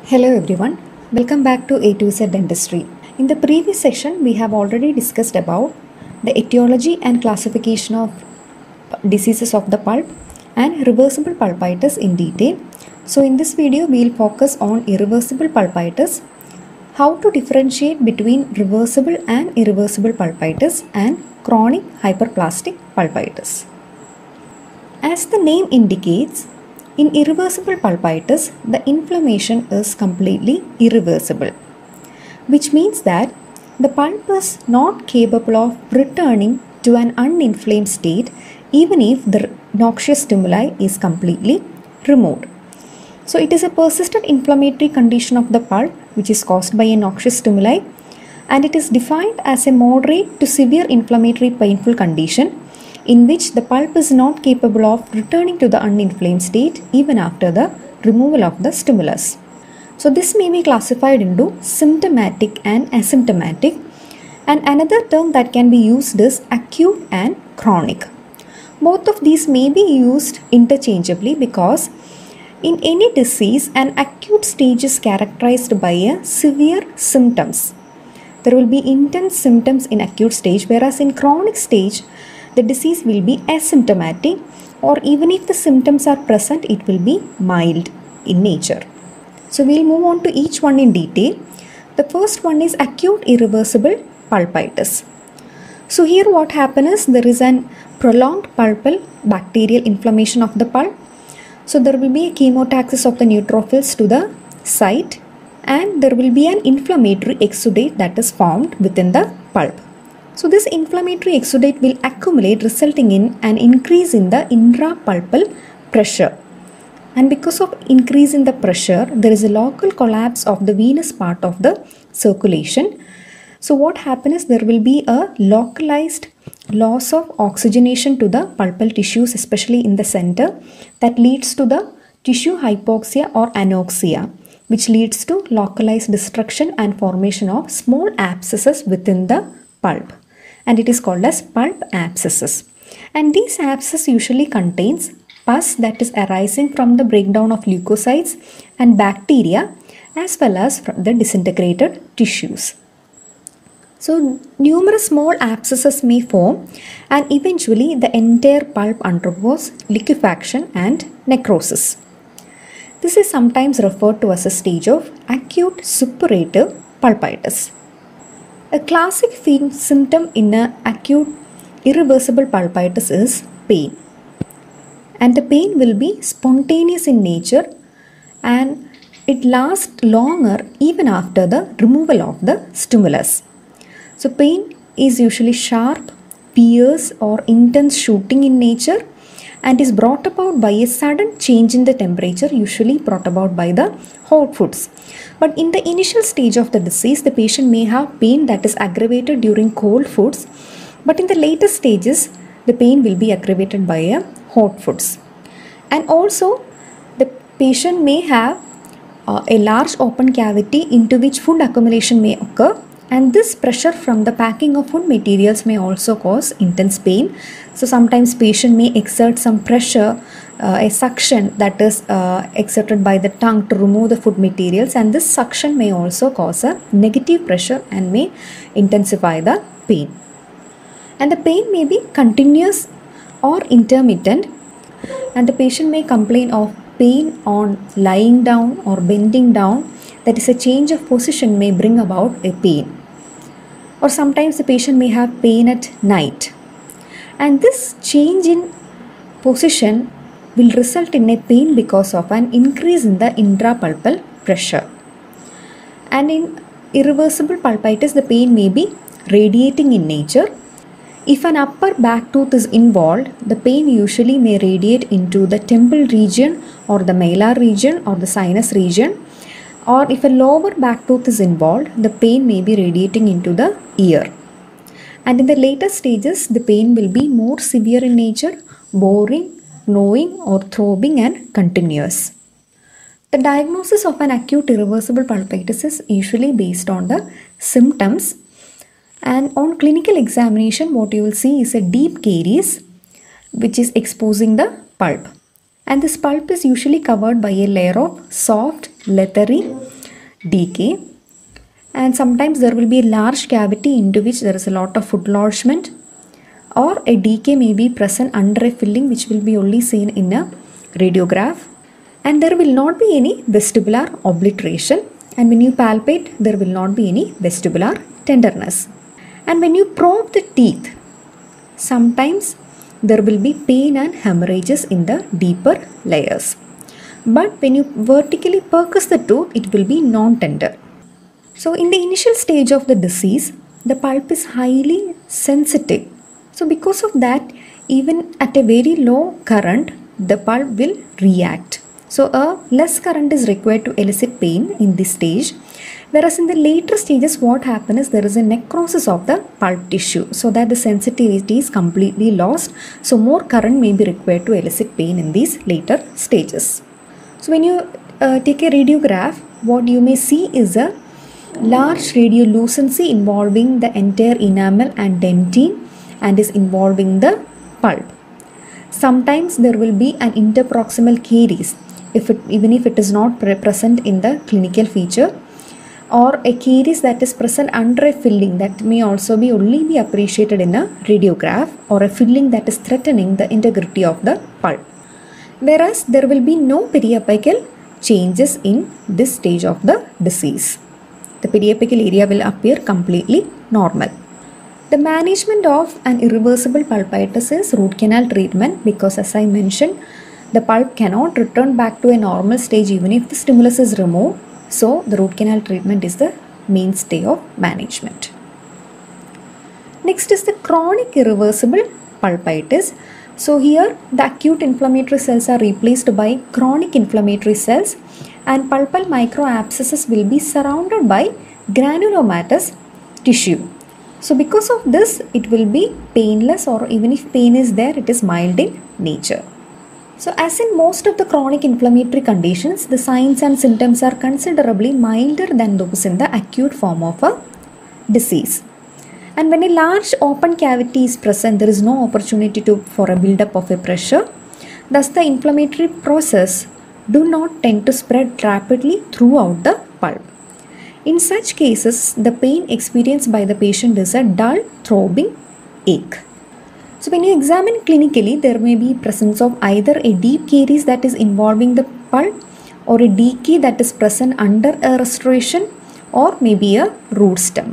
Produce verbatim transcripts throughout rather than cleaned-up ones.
Hello everyone, welcome back to A to Z Dentistry. In the previous session, we have already discussed about the etiology and classification of diseases of the pulp and reversible pulpitis in detail. So in this video, we will focus on irreversible pulpitis, how to differentiate between reversible and irreversible pulpitis and chronic hyperplastic pulpitis. As the name indicates, in irreversible pulpitis, the inflammation is completely irreversible, which means that the pulp is not capable of returning to an uninflamed state even if the noxious stimuli is completely removed. So it is a persistent inflammatory condition of the pulp which is caused by a noxious stimuli, and it is defined as a moderate to severe inflammatory painful condition in which the pulp is not capable of returning to the uninflamed state even after the removal of the stimulus. So this may be classified into symptomatic and asymptomatic, and another term that can be used is acute and chronic. Both of these may be used interchangeably because in any disease, an acute stage is characterized by a severe symptoms. There will be intense symptoms in acute stage, whereas in chronic stage, the disease will be asymptomatic, or even if the symptoms are present, it will be mild in nature. So we'll move on to each one in detail. The first one is acute irreversible pulpitis. So here what happens is there is an prolonged pulpal bacterial inflammation of the pulp. So there will be a chemotaxis of the neutrophils to the site, and there will be an inflammatory exudate that is formed within the pulp. So this inflammatory exudate will accumulate, resulting in an increase in the intrapulpal pressure. And because of increase in the pressure, there is a local collapse of the venous part of the circulation. So what happens is there will be a localized loss of oxygenation to the pulpal tissues, especially in the center, that leads to the tissue hypoxia or anoxia, which leads to localized destruction and formation of small abscesses within the pulp, and it is called as pulp abscesses. And these abscesses usually contains pus that is arising from the breakdown of leukocytes and bacteria, as well as from the disintegrated tissues. So numerous small abscesses may form, and eventually the entire pulp undergoes liquefaction and necrosis. This is sometimes referred to as a stage of acute suppurative pulpitis. A classic symptom in an acute irreversible pulpitis is pain, and the pain will be spontaneous in nature, and it lasts longer even after the removal of the stimulus. So pain is usually sharp, pierce or intense shooting in nature, and is brought about by a sudden change in the temperature, usually brought about by the hot foods. But in the initial stage of the disease, the patient may have pain that is aggravated during cold foods, but in the later stages, the pain will be aggravated by a hot foods. And also, the patient may have uh, a large open cavity into which food accumulation may occur, and this pressure from the packing of food materials may also cause intense pain. So sometimes patient may exert some pressure, uh, a suction that is uh, exerted by the tongue to remove the food materials, and this suction may also cause a negative pressure and may intensify the pain. And the pain may be continuous or intermittent, and the patient may complain of pain on lying down or bending down, that is a change of position may bring about a pain. Or sometimes the patient may have pain at night, and this change in position will result in a pain because of an increase in the intrapulpal pressure. And in irreversible pulpitis, the pain may be radiating in nature. If an upper back tooth is involved, the pain usually may radiate into the temple region or the malar region or the sinus region. Or if a lower back tooth is involved, the pain may be radiating into the ear. And in the later stages, the pain will be more severe in nature, boring, gnawing or throbbing and continuous. The diagnosis of an acute irreversible pulpitis is usually based on the symptoms, and on clinical examination, what you will see is a deep caries which is exposing the pulp. And this pulp is usually covered by a layer of soft, leathery decay, and sometimes there will be a large cavity into which there is a lot of food lodgement, or a decay may be present under a filling which will be only seen in a radiograph, and there will not be any vestibular obliteration, and when you palpate there will not be any vestibular tenderness. And when you probe the teeth, sometimes there will be pain and hemorrhages in the deeper layers, but when you vertically percuss the tooth it will be non-tender. So in the initial stage of the disease, the pulp is highly sensitive. So because of that, even at a very low current, the pulp will react. So a less current is required to elicit pain in this stage. Whereas in the later stages, what happens is there is a necrosis of the pulp tissue, so that the sensitivity is completely lost. So more current may be required to elicit pain in these later stages. So when you uh, take a radiograph, what you may see is a large radiolucency involving the entire enamel and dentine and is involving the pulp. Sometimes there will be an interproximal caries, if it, even if it is not pre present in the clinical feature, or a caries that is present under a filling that may also be only be appreciated in a radiograph, or a filling that is threatening the integrity of the pulp. Whereas there will be no periapical changes in this stage of the disease. The periapical area will appear completely normal. The management of an irreversible pulpitis is root canal treatment, because as I mentioned, the pulp cannot return back to a normal stage even if the stimulus is removed. So the root canal treatment is the mainstay of management. Next is the chronic irreversible pulpitis. So here the acute inflammatory cells are replaced by chronic inflammatory cells, and pulpal microabscesses will be surrounded by granulomatous tissue. So because of this, it will be painless, or even if pain is there, it is mild in nature. So as in most of the chronic inflammatory conditions, the signs and symptoms are considerably milder than those in the acute form of a disease. And when a large open cavity is present, there is no opportunity to, for a buildup of a pressure. Thus the inflammatory process do not tend to spread rapidly throughout the pulp. In such cases, the pain experienced by the patient is a dull throbbing ache. So when you examine clinically, there may be presence of either a deep caries that is involving the pulp, or a decay that is present under a restoration, or maybe a root stump.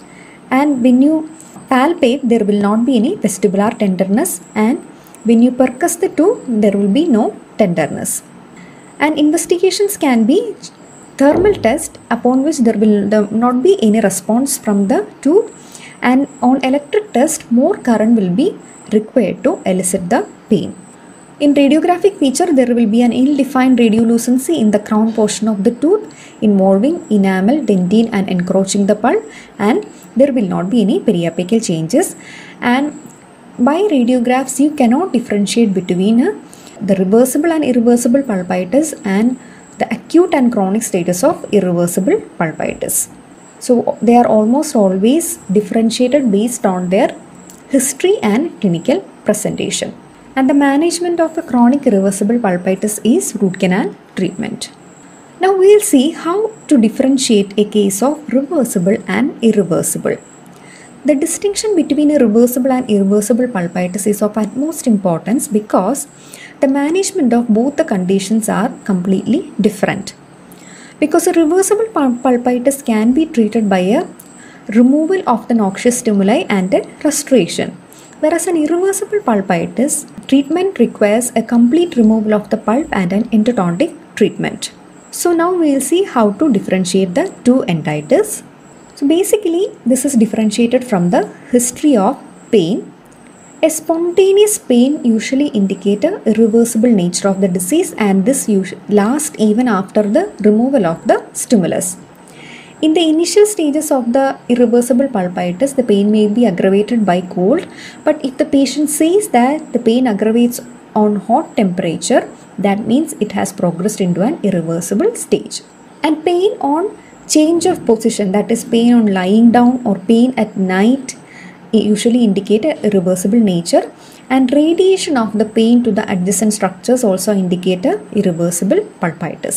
And when you palpate, there will not be any vestibular tenderness, and when you percuss the tooth, there will be no tenderness. And investigations can be thermal test, upon which there will not be any response from the tooth, and on electric test more current will be required to elicit the pain. In radiographic feature, there will be an ill-defined radiolucency in the crown portion of the tooth involving enamel, dentine and encroaching the pulp, and there will not be any periapical changes. And by radiographs, you cannot differentiate between uh, the reversible and irreversible pulpitis and the acute and chronic status of irreversible pulpitis. So they are almost always differentiated based on their history and clinical presentation. And the management of a chronic irreversible pulpitis is root canal treatment. Now we will see how to differentiate a case of reversible and irreversible. The distinction between a reversible and irreversible pulpitis is of utmost importance, because the management of both the conditions are completely different. Because a reversible pulpitis can be treated by a removal of the noxious stimuli and a restoration, whereas an irreversible pulpitis treatment requires a complete removal of the pulp and an endodontic treatment. So now we will see how to differentiate the two entities. So basically this is differentiated from the history of pain. A spontaneous pain usually indicates a irreversible nature of the disease, and this lasts even after the removal of the stimulus. In the initial stages of the irreversible pulpitis, the pain may be aggravated by cold, but if the patient says that the pain aggravates on hot temperature, that means it has progressed into an irreversible stage. And pain on change of position, that is pain on lying down or pain at night, usually indicate a irreversible nature, and radiation of the pain to the adjacent structures also indicate a irreversible pulpitis.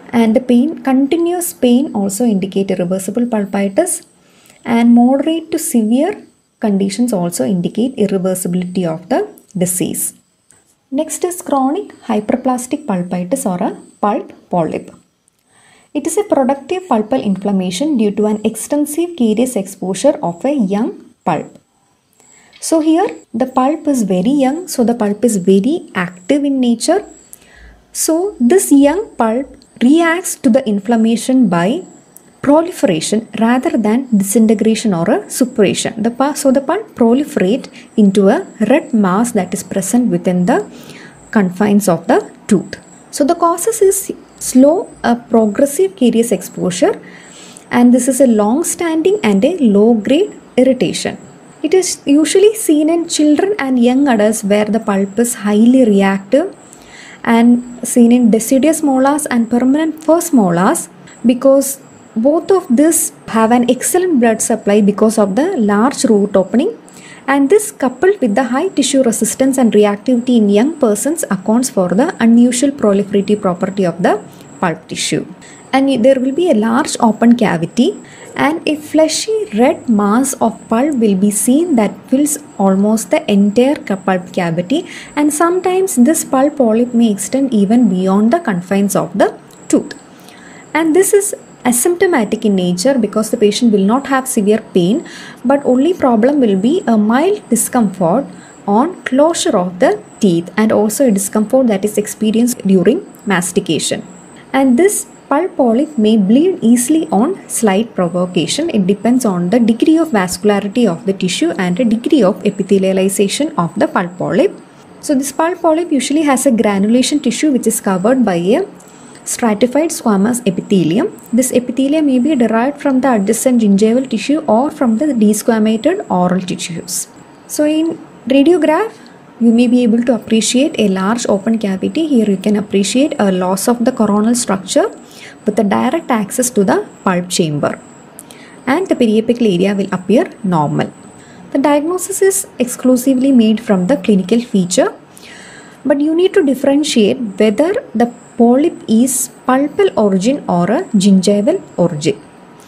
And the pain, continuous pain also indicate irreversible pulpitis, and moderate to severe conditions also indicate irreversibility of the disease. Next is chronic hyperplastic pulpitis or a pulp polyp. It is a productive pulpal inflammation due to an extensive carious exposure of a young pulp. So here the pulp is very young, so the pulp is very active in nature. So this young pulp reacts to the inflammation by proliferation rather than disintegration or a suppuration. The, so the pulp proliferate into a red mass that is present within the confines of the tooth. So the causes is slow, a progressive carious exposure, and this is a long-standing and a low-grade irritation. It is usually seen in children and young adults where the pulp is highly reactive, and seen in deciduous molars and permanent first molars because both of this have an excellent blood supply because of the large root opening, and this coupled with the high tissue resistance and reactivity in young persons accounts for the unusual proliferative property of the pulp tissue. And there will be a large open cavity and a fleshy red mass of pulp will be seen that fills almost the entire pulp cavity, and sometimes this pulp polyp may extend even beyond the confines of the tooth. And this is asymptomatic in nature because the patient will not have severe pain, but only problem will be a mild discomfort on closure of the teeth and also a discomfort that is experienced during mastication. And this pulp polyp may bleed easily on slight provocation. It depends on the degree of vascularity of the tissue and the degree of epithelialization of the pulp polyp. So this pulp polyp usually has a granulation tissue which is covered by a stratified squamous epithelium. This epithelium may be derived from the adjacent gingival tissue or from the desquamated oral tissues. So in radiograph, you may be able to appreciate a large open cavity. Here you can appreciate a loss of the coronal structure with a direct access to the pulp chamber, and the periapical area will appear normal. The diagnosis is exclusively made from the clinical feature, but you need to differentiate whether the polyp is pulpal origin or a gingival origin.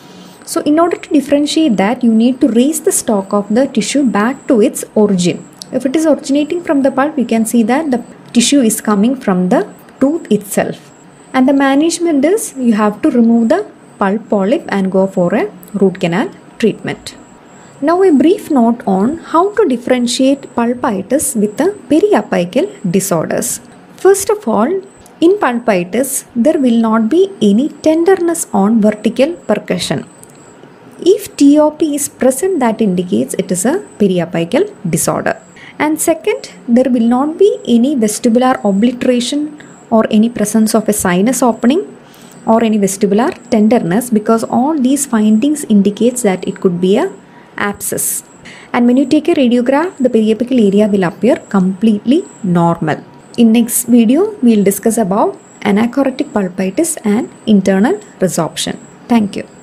So in order to differentiate that, you need to raise the stalk of the tissue back to its origin. If it is originating from the pulp, you can see that the tissue is coming from the tooth itself. And the management is you have to remove the pulp polyp and go for a root canal treatment. Now a brief note on how to differentiate pulpitis with the periapical disorders. First of all, in pulpitis, there will not be any tenderness on vertical percussion. If T O P is present, that indicates it is a periapical disorder. And second, there will not be any vestibular obliteration or any presence of a sinus opening or any vestibular tenderness, because all these findings indicates that it could be a abscess. And when you take a radiograph, the periapical area will appear completely normal. In next video, we will discuss about anachoretic pulpitis and internal resorption. Thank you.